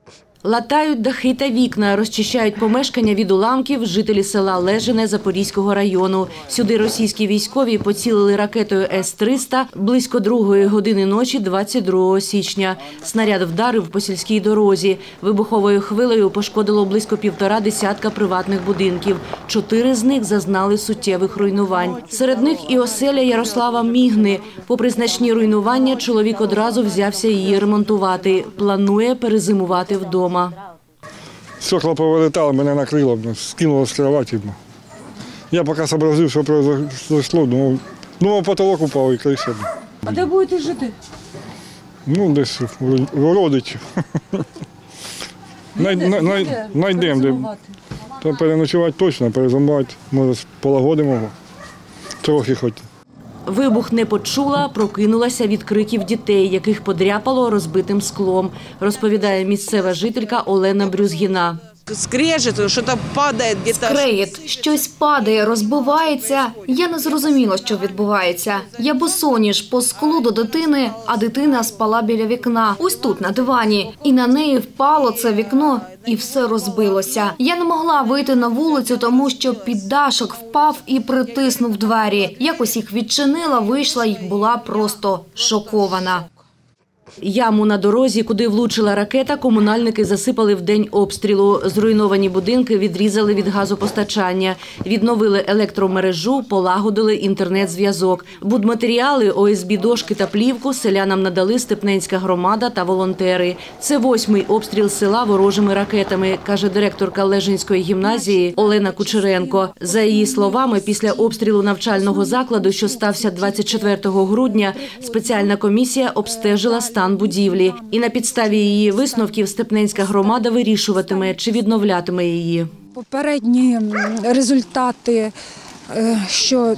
Латають дахи та вікна, розчищають помешкання від уламків жителі села Лежине Запорізького району. Сюди російські військові поцілили ракетою С-300 близько 2-ї години ночі 22 січня. Снаряд вдарив по сільській дорозі. Вибуховою хвилею пошкодило близько 1,5 десятка приватних будинків. 4 з них зазнали суттєвих руйнувань. Серед них і оселя Ярослава Мігни. Попри значні руйнування, чоловік одразу взявся її ремонтувати. Планує перезимувати вдома. Стекла повилітали, мене накрило, скинуло з кроваті. Я поки зобразив, що произошло, думав, потолок упав і криша. А де будете жити? Ну, десь в родичів. Найдемо, де. Та переночувати точно, перезимувати, може, полагодимо, трохи хоч. Вибух не почула, прокинулася від криків дітей, яких подряпало розбитим склом, розповідає місцева жителька Олена Брюзгіна. Скрежет, щось падає. Скреєт, щось падає, розбивається. Я не зрозуміла, що відбувається. Я босоніж по склу до дитини, а дитина спала біля вікна. Ось тут, на дивані. І на неї впало це вікно, і все розбилося. Я не могла вийти на вулицю, тому що піддашок впав і притиснув двері. Якось їх відчинила, вийшла і була просто шокована. Яму на дорозі, куди влучила ракета, комунальники засипали в день обстрілу. Зруйновані будинки відрізали від газопостачання, відновили електромережу, полагодили інтернет-зв'язок. Будматеріали, ОСБ-дошки та плівку селянам надали Степненська громада та волонтери. Це 8-й обстріл села ворожими ракетами, каже директорка Лежинської гімназії Олена Кучеренко. За її словами, після обстрілу навчального закладу, що стався 24 грудня, спеціальна комісія обстежила стан будівлі. І на підставі її висновків Степненська громада вирішуватиме, чи відновлятиме її. Попередні результати, що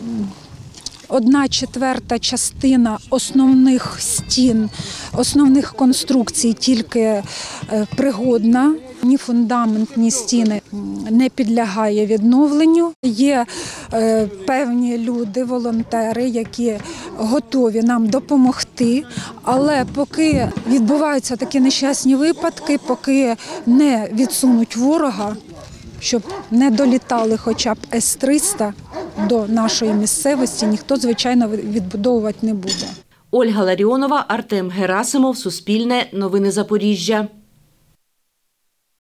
1/4 частина основних стін, основних конструкцій тільки пригодна, ні фундамент, ні стіни не підлягає відновленню. Є певні люди, волонтери, які готові нам допомогти, але поки відбуваються такі нещасні випадки, поки не відсунуть ворога, щоб не долітали хоча б С-300 до нашої місцевості, ніхто, звичайно, відбудовувати не буде. Ольга Ларіонова, Артем Герасимов, Суспільне, Новини Запоріжжя.